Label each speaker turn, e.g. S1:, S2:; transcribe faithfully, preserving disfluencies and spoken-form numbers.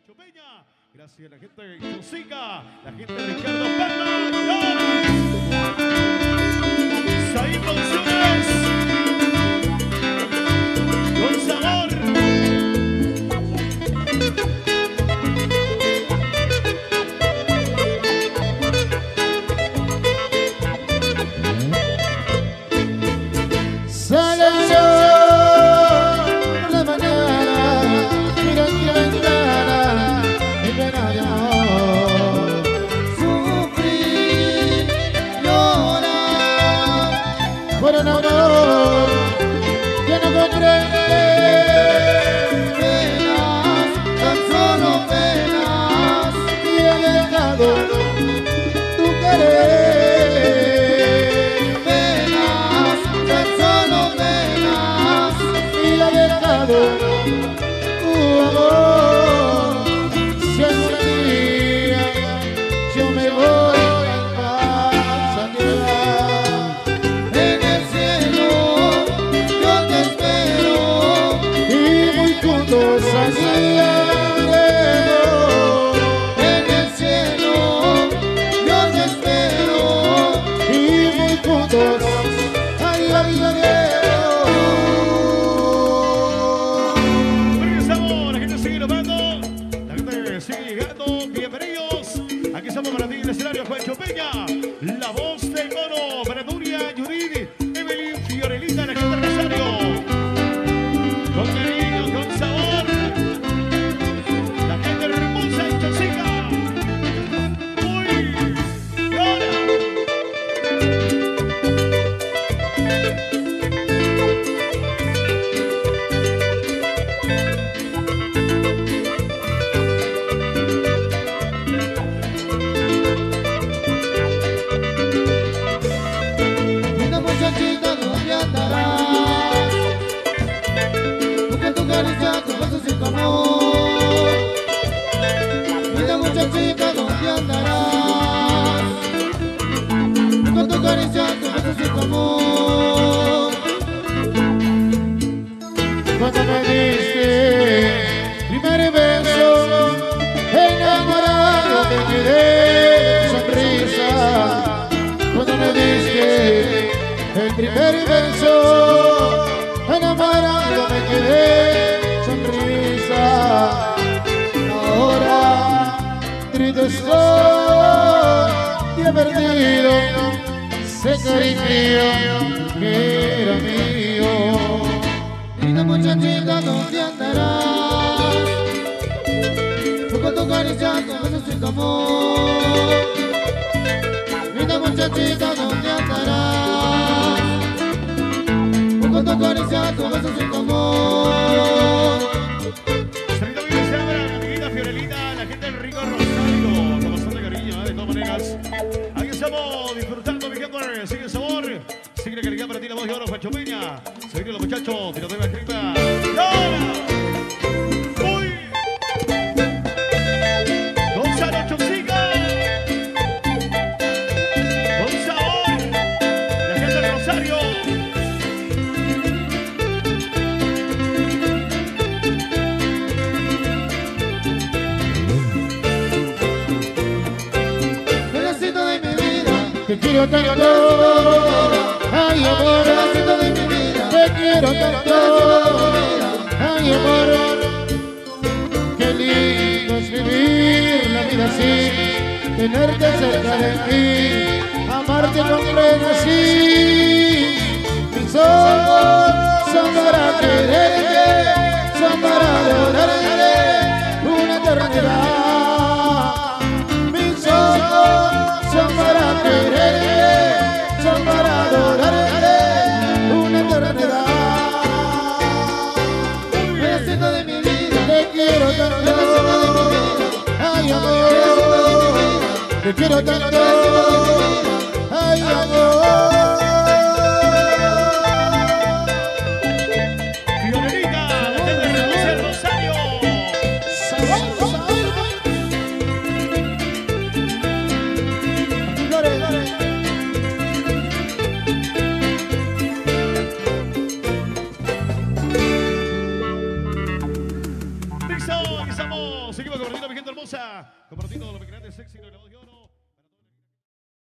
S1: Juancho Peña. Gracias a la gente de Chosica, la gente de Ricardo Palma. Saí Producciones. Con sabor. Juancho Peña, la voz del mono, para Nuria, Yuridia, Evelyn, Fiorelita, la gente de Rosario. Con cariño, con sabor. La gente hermosa en Chosica. Uy, y ahora. Mira muchachita, ¿dónde andarás? Con tu caricia, tu beso sin tu amor. Cuando me diste primer beso, enamorado me quedé sonrisa. Cuando me diste el primer beso, enamorado me quedé sonrisa. Ahora triste estoy y he perdido ese cariño que era mío. Linda muchachita, ¿dónde andarás? Tú con tu caricia, tu beso sin tu amor. Linda muchachita, ¿dónde andarás? Tú con tu caricia, tu beso sin tu amor. Aquí estamos disfrutando, mi gente. Sigue el sabor, sigue la calidad para ti, la voz de oro, Juancho Peña. Se vienen los muchachos, tiro de la escrita. ¡Y ahora! ¡Uy! Gonzalo Chosica. Con sabor, la gente de Rosario. Te quiero tanto, ay amor, pedacito de mi vida. Te quiero tanto, ay amor. Qué lindo es vivir la vida así, tenerte cerca de mí, amarte completo así. Mis ojos son para quererte, son para adorarte una eternidad. Mis ojos son para quererte, son para adorarte una eternidad. Pedacito de mi vida, te quiero tanto, pedacito de mi vida, ay amor, te quiero tanto, ay amor. Fiorelita, la gente de Rosario. Sabor, sabor. Listo, ahí estamos. Seguimos compartiendo, mi gente hermosa. Compartiendo los grandes éxitos de la voz de oro.